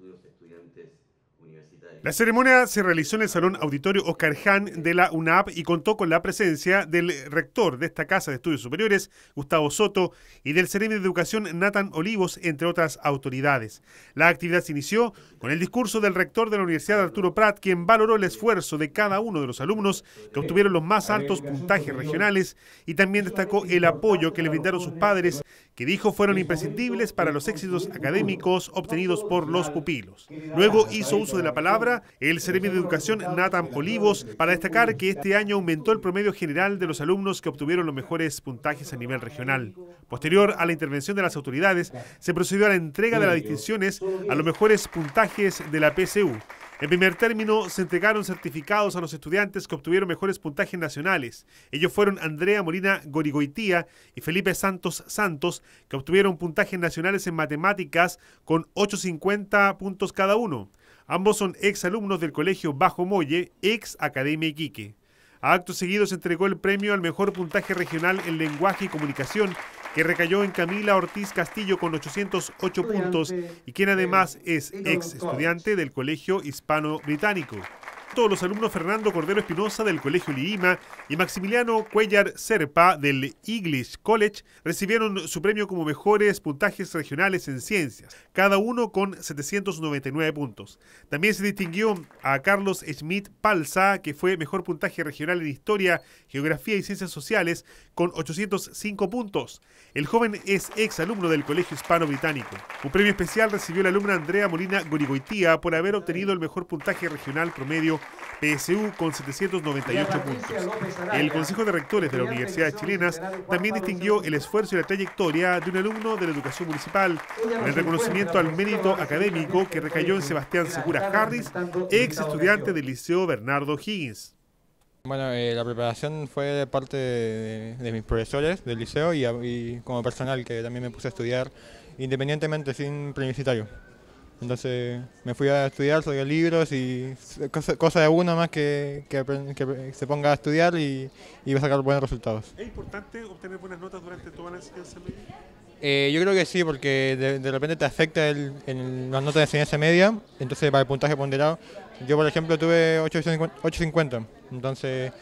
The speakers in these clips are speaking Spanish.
La ceremonia se realizó en el Salón Auditorio Oscar Jahn de la UNAP y contó con la presencia del rector de esta Casa de Estudios Superiores, Gustavo Soto, y del Seremi de Educación, Nathan Olivos, entre otras autoridades. La actividad se inició con el discurso del rector de la Universidad, Arturo Prat, quien valoró el esfuerzo de cada uno de los alumnos que obtuvieron los más altos puntajes regionales y también destacó el apoyo que le brindaron sus padres, que dijo fueron imprescindibles para los éxitos académicos obtenidos por los pupilos. Luego hizo uso de la palabra el Seremi de Educación, Nathan Olivos, para destacar que este año aumentó el promedio general de los alumnos que obtuvieron los mejores puntajes a nivel regional. Posterior a la intervención de las autoridades, se procedió a la entrega de las distinciones a los mejores puntajes de la PSU. En primer término, se entregaron certificados a los estudiantes que obtuvieron mejores puntajes nacionales. Ellos fueron Andrea Molina Gorigoitía y Felipe Santos, que obtuvieron puntajes nacionales en matemáticas con 850 puntos cada uno. Ambos son ex alumnos del Colegio Bajo Molle, ex Academia Iquique. A acto seguido se entregó el premio al mejor puntaje regional en lenguaje y comunicación, que recayó en Camila Ortiz Castillo con 808 puntos y quien además es ex estudiante del Colegio Hispano Británico. Todos los alumnos Fernando Cordero Espinosa del Colegio Lirima y Maximiliano Cuellar Serpa del English College recibieron su premio como mejores puntajes regionales en ciencias, cada uno con 799 puntos. También se distinguió a Carlos Schmidt Palza, que fue mejor puntaje regional en Historia, Geografía y Ciencias Sociales, con 805 puntos. El joven es ex alumno del Colegio Hispano Británico. Un premio especial recibió la alumna Andrea Molina Gorigoitía por haber obtenido el mejor puntaje regional promedio PSU con 798 puntos. El Consejo de Rectores de las Universidades Chilenas también distinguió el esfuerzo y la trayectoria de un alumno de la educación municipal con el reconocimiento al mérito académico que recayó en Sebastián Segura Harris, ex estudiante del Liceo Bernardo Higgins. Bueno, la preparación fue de parte de mis profesores del liceo y como personal, que también me puse a estudiar independientemente, sin plebiscitario. Entonces me fui a estudiar sobre libros y cosa de uno más que se ponga a estudiar y va a sacar buenos resultados. ¿Es importante obtener buenas notas durante toda la enseñanza media? Yo creo que sí, porque de repente te afecta en las notas de enseñanza media, entonces para el puntaje ponderado. Yo, por ejemplo, tuve 850, entonces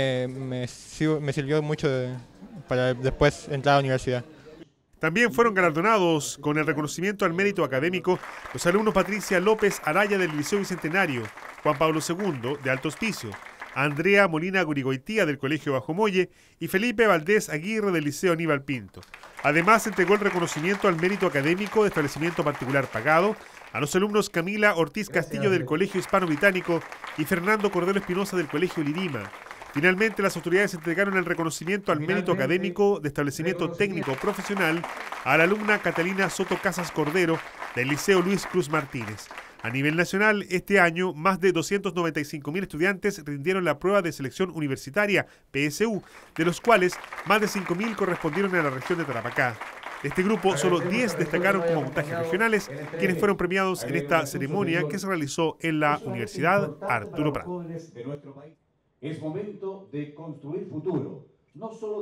me sirvió mucho para después entrar a la universidad. También fueron galardonados con el reconocimiento al mérito académico los alumnos Patricia López Araya del Liceo Bicentenario, Juan Pablo II de Alto Hospicio, Andrea Molina Gorigoitía del Colegio Bajo Molle y Felipe Valdés Aguirre del Liceo Aníbal Pinto. Además, se entregó el reconocimiento al mérito académico de establecimiento particular pagado a los alumnos Camila Ortiz Castillo del Colegio Hispano Británico y Fernando Cordero Espinosa del Colegio Lirima. Finalmente, las autoridades entregaron el reconocimiento al mérito académico de establecimiento técnico profesional a la alumna Catalina Soto Casas Cordero del Liceo Luis Cruz Martínez. A nivel nacional, este año, más de 295.000 estudiantes rindieron la prueba de selección universitaria, PSU, de los cuales más de 5.000 correspondieron a la región de Tarapacá. De este grupo, solo 10 destacaron como puntajes regionales, quienes fueron premiados en esta ceremonia que se realizó en la Universidad Arturo Prat. Es momento de construir futuro, no solo